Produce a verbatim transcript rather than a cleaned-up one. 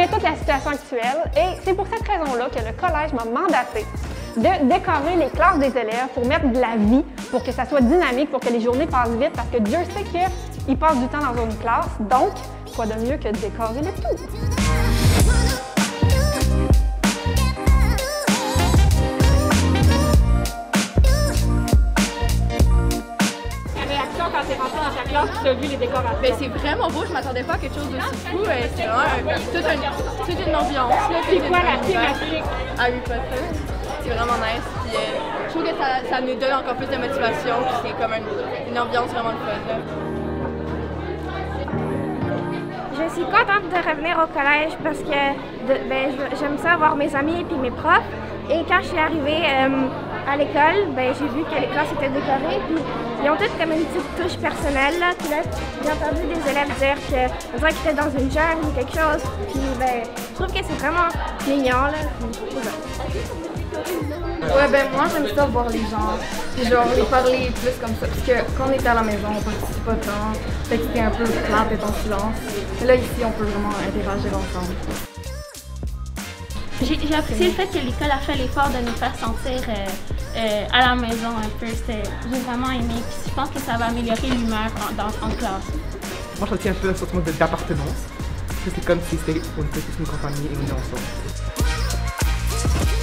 connaît toute la situation actuelle et c'est pour cette raison-là que le collège m'a mandaté de décorer les classes des élèves pour mettre de la vie, pour que ça soit dynamique, pour que les journées passent vite, parce que Dieu sait qu'ils passent du temps dans une classe, donc quoi de mieux que de décorer le tout? Quand t'es rentré dans ta classe, tu as vu les décorations? Ben, c'est vraiment beau, je m'attendais pas à quelque chose de si fou. C'est vraiment un, toute, un, toute une ambiance. C'est quoi la thématique? Harry Potter. C'est vraiment nice. Puis, euh, je trouve que ça, ça nous donne encore plus de motivation. C'est comme une, une ambiance vraiment le fun. Là. Je suis contente de revenir au collège parce que ben, j'aime ça voir mes amis et puis mes profs. Et quand je suis arrivée euh, à l'école, ben, j'ai vu que les classes étaient décorées. Puis ils ont toutes comme une petite touche personnelle. Là. Puis là, j'ai entendu des élèves dire qu'on dirait qu'ils étaient dans une jungle ou quelque chose. Puis ben, je trouve que c'est vraiment mignon. Là. Puis, ouais, ben moi j'aime ça voir les gens, puis genre les parler plus comme ça, parce que quand on était à la maison on participe pas tant, fait que c'était un peu plate d'être en silence. Et là ici on peut vraiment interagir ensemble. J'ai apprécié le fait que l'école a fait l'effort de nous faire sentir euh, euh, à la maison un peu. J'ai vraiment aimé, puis je pense que ça va améliorer l'humeur en, en, en classe. Moi je retiens un peu un sentiment d'appartenance, parce que c'est comme si c'était une petite grande famille et on est ensemble.